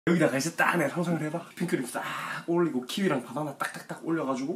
여기다가 이제 딱 내가 상상을 해봐. 핑크림 싹 올리고 키위랑 바나나 딱딱딱 올려가지고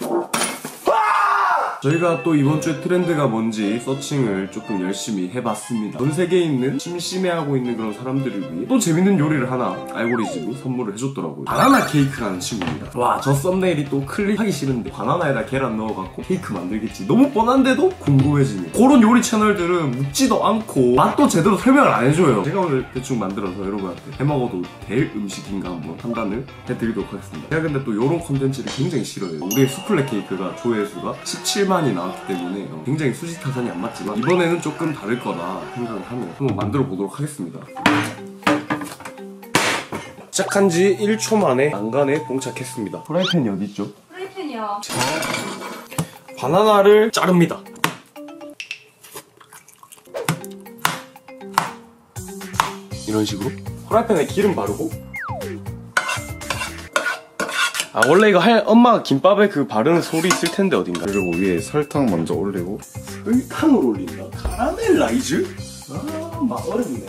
저희가 또 이번 주에 트렌드가 뭔지 서칭을 조금 열심히 해봤습니다. 전 세계에 있는 심심해하고 있는 그런 사람들을 위해 또 재밌는 요리를 하나 알고리즘이 선물을 해줬더라고요. 바나나 케이크라는 친구입니다. 와, 저 썸네일이 또 클릭하기 싫은데 바나나에다 계란 넣어갖고 케이크 만들겠지. 너무 뻔한데도 궁금해지네. 그런 요리 채널들은 묻지도 않고 맛도 제대로 설명을 안 해줘요. 제가 오늘 대충 만들어서 여러분한테 해먹어도 될 음식인가 한번 판단을 해드리도록 하겠습니다. 제가 근데 또 이런 컨텐츠를 굉장히 싫어해요. 우리의 수플레 케이크가 조회수가 17만이 나왔기 때문에 굉장히 수지타산이 안 맞지만 이번에는 조금 다를 거다 생각을 하며 한번 만들어 보도록 하겠습니다. 시작한 지 1초 만에 난간에 봉착했습니다. 프라이팬이 어디 있죠? 프라이팬이요. 바나나를 자릅니다. 이런 식으로 프라이팬에 기름 바르고, 아 원래 이거 엄마가 김밥에 그 바르는 소리 있을 텐데 어딘가. 그리고 위에 설탕 먼저 올리고. 설탕을 올린다. 카라멜라이즈? 아, 막 어렵네.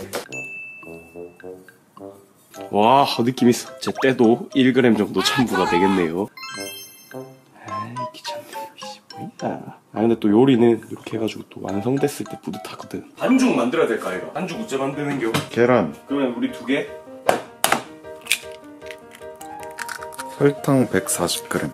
와, 느낌 있어. 제 때도 1g 정도 첨부가 되겠네요. 아이, 귀찮네. 보인다. 아, 근데 또 요리는 이렇게 해가지고 또 완성됐을 때 뿌듯하거든. 반죽 만들어야 될까, 이거? 반죽 어째 만드는겨? 계란. 그러면 우리 2개? 설탕 140g.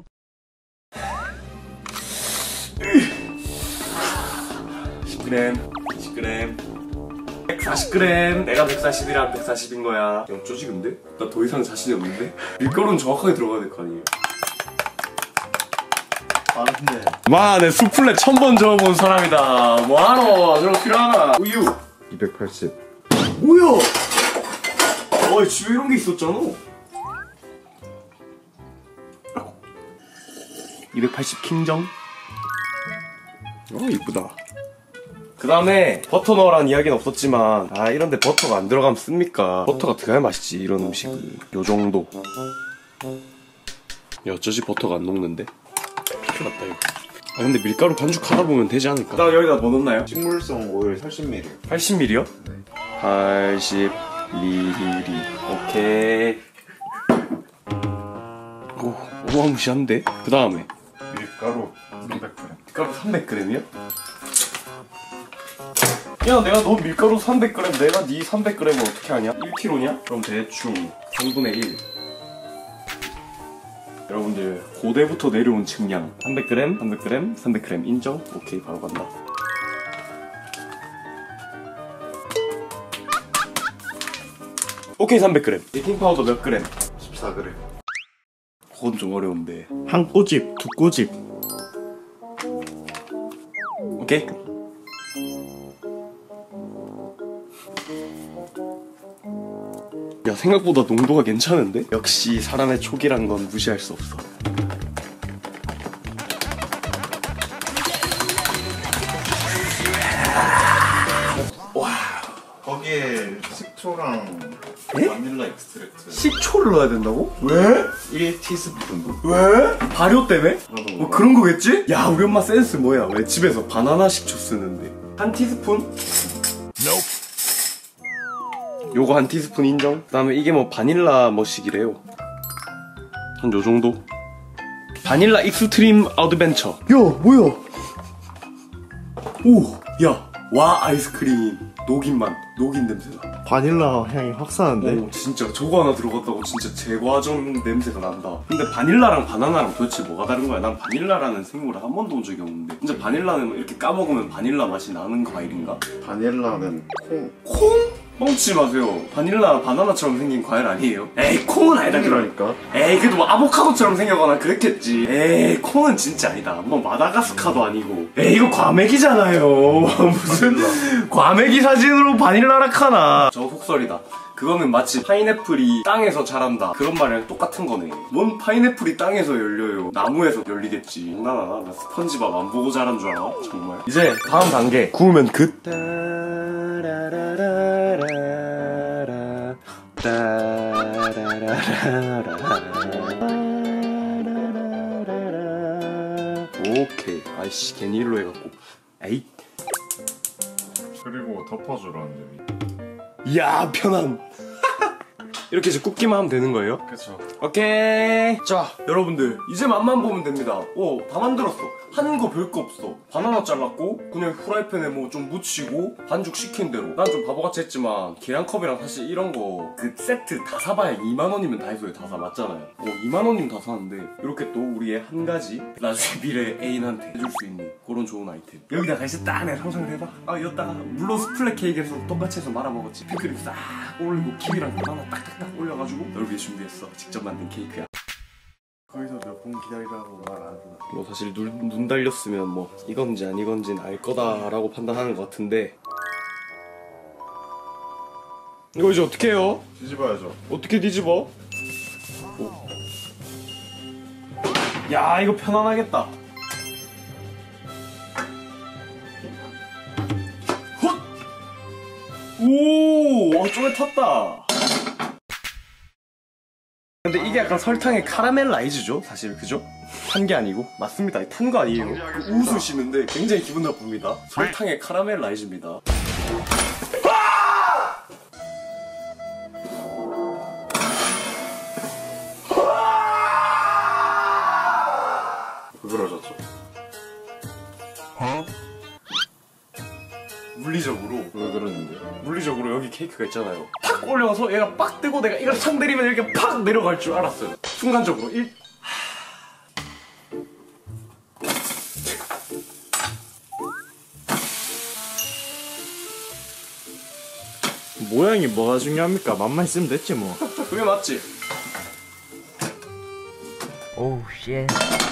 10g, 20g, 140g. 내가 140이랑 140인 거야. 어쩌지 근데? 나 더 이상 자신이 없는데? 밀가루는 정확하게 들어가야 될 거 아니에요? 아 근데 와, 내 수플레 1000번 저어본 사람이다. 뭐하노? 저런 거 필요하나? 우유 280. 뭐야? 어이, 집에 이런 게 있었잖아. 280 킹정. 이쁘다. 그 다음에 버터 넣으라는 이야기는 없었지만, 아, 이런데 버터가 안 들어가면 씁니까? 버터가 들어가야 맛있지, 이런 음식은. 요 정도. 야, 어쩌지 버터가 안 녹는데? 큰일 났다 이거. 아, 근데 밀가루 반죽하다 보면 되지 않을까? 그다음 여기다 뭐 넣나요? 식물성 오일 80ml. 80ml요? 네. 80ml. 오케이. 오, 어마무시한데? 그 다음에 밀가루 300g. 밀가루 300g이요? 야, 내가 너 밀가루 300g, 내가 네 300g을 어떻게 하냐? 1kg냐? 그럼 대충 3분의 1. 여러분들, 고대부터 내려온 측량. 300g, 300g, 300g 인정? 오케이, 바로 간다. 오케이, 300g. 베이킹 파우더 몇 g? 14g. 그건 좀 어려운데. 한 꼬집, 두 꼬집. 오케이. 야, 생각보다 농도가 괜찮은데? 역시 사람의 촉이란 건 무시할 수 없어. 거기에 식초랑 에? 바닐라 익스트랙트. 식초를 넣어야 된다고? 왜? 1티스푼. 왜? 발효 때문에? 나도 뭐 그런 거겠지? 야, 우리 엄마 센스 뭐야? 왜 집에서 바나나 식초 쓰는데? 한 티스푼? 요거 한 티스푼 인정? 그 다음에 이게 뭐 바닐라 뭐식이래요. 한 요 정도? 바닐라 익스트림 어드벤처. 야, 뭐야? 오, 야, 와 아이스크림 녹인 맛, 녹인 냄새나. 바닐라 향이 확 사는데? 오, 진짜 저거 하나 들어갔다고 진짜 제과점 냄새가 난다. 근데 바닐라랑 바나나랑 도대체 뭐가 다른 거야? 난 바닐라라는 생물을 한 번도 본 적이 없는데. 진짜 바닐라는 이렇게 까먹으면 바닐라 맛이 나는 과일인가? 바닐라는 콩. 콩? 뻥치지 마세요. 바닐라 바나나처럼 생긴 과일 아니에요? 에이, 콩은 아니다. 그러니까. 에이, 그래도 뭐 아보카도처럼 생겨거나 그랬겠지. 에이, 콩은 진짜 아니다. 뭐 마다가스카도 아니고. 에이, 이거 과메기잖아요. 무슨 과메기 사진으로 바닐라라 카나. 저거 속설이다. 그거는 마치 파인애플이 땅에서 자란다 그런 말이랑 똑같은 거네. 뭔 파인애플이 땅에서 열려요. 나무에서 열리겠지. 나 스펀지밥 안 보고 자란 줄 알아? 정말. 이제 다음 단계. 구우면 끝. 오케이. 아이씨, 괜히 일로 해갖고. 에잇. 그리고 덮어주라는 점이. 이야, 편함. 이렇게 이제 굽기만 하면 되는 거예요? 그쵸. 오케이. 자, 여러분들 이제 맛만 보면 됩니다. 오, 다 만들었어. 한 거 별거 없어. 바나나 잘랐고 그냥 후라이팬에 뭐 좀 묻히고 반죽 시킨 대로. 난 좀 바보같이 했지만 계량컵이랑 사실 이런 거 그 세트 다 사봐야 2만원이면 다이소에 다 사. 맞잖아요. 2만원이면 다 사는데 이렇게 또 우리의 한 가지 나중에 미래 애인한테 해줄 수 있는 그런 좋은 아이템. 여기다가 이제 딱 내 상상을 해봐. 여기다가 물론 스플레 케이크에서 똑같이 해서 말아먹었지. 핑크림 싹 올리고 키위랑 바나나 딱딱딱 올려가지고 여기 준비했어. 직접 만든 케이크야. 거기서 몇 분 기다리라고 말 안 하나? 뭐 사실 눈 달렸으면 뭐 이건지 아니건지는 알 거다라고 판단하는 것 같은데 이거 이제 어떻게 해요? 뒤집어야죠. 어떻게 뒤집어? 야, 이거 편안하겠다. 헛! 오, 쪼개 탔다. 근데 이게 약간 설탕의 카라멜라이즈죠, 사실. 그죠? 탄 게 아니고. 맞습니다. 탄 거 아니에요. 웃으시는데 굉장히 기분 나쁩니다. 설탕의 카라멜라이즈입니다. 부드러워졌죠. 물리적으로 왜 그러는데? 물리적으로 여기 케이크가 있잖아요. 팍 올려서 얘가 빡 뜨고 내가 이걸 탁 내리면 이렇게 팍 내려갈 줄 알았어요. 순간적으로 모양이 뭐가 중요합니까? 맛만 있으면 됐지 뭐. 그게 맞지? 오우 쉣.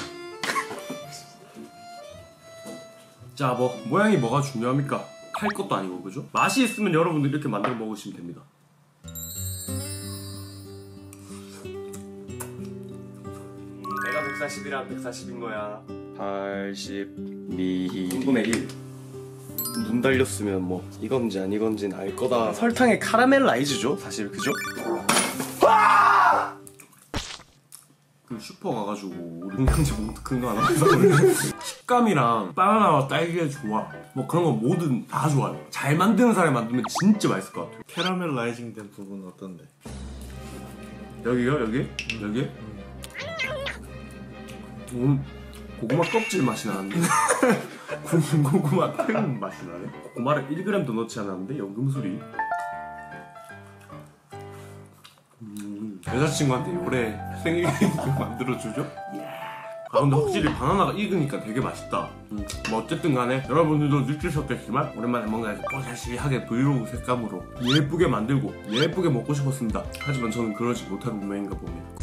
자, 뭐 모양이 뭐가 중요합니까? 팔 것도 아니고, 그죠? 맛이 있으면 여러분들 이렇게 만들어 먹으시면 됩니다. 내가 140이랑 140인 거야. 82 분의 1. 눈 달렸으면 뭐 이건지 아니건지는 알 거다. 설탕의 카라멜라이즈죠, 사실. 그죠? 그 슈퍼 가가지고 우리 공양제 봉투 큰 거 하나 사서 식감이랑 바나나와 딸기의 조합 뭐 그런 거 뭐든 다 좋아요. 잘 만드는 사람이 만들면 진짜 맛있을 것 같아요. 캐러멜라이징 된 부분은 어떤데? 여기요? 여기? 여기? 고구마 껍질 맛이 나는데 고구마 큰 맛이 나네. 고구마를 1g도 넣지 않았는데 연금술이. 여자친구한테 올해 생일 케이크 만들어주죠? 근데 확실히 바나나가 익으니까 되게 맛있다. 뭐 어쨌든 간에 여러분들도 느끼셨겠지만 오랜만에 뭔가 뽀샤시하게 브이로그 색감으로 예쁘게 만들고 예쁘게 먹고 싶었습니다. 하지만 저는 그러지 못한 운명인가 봅니다.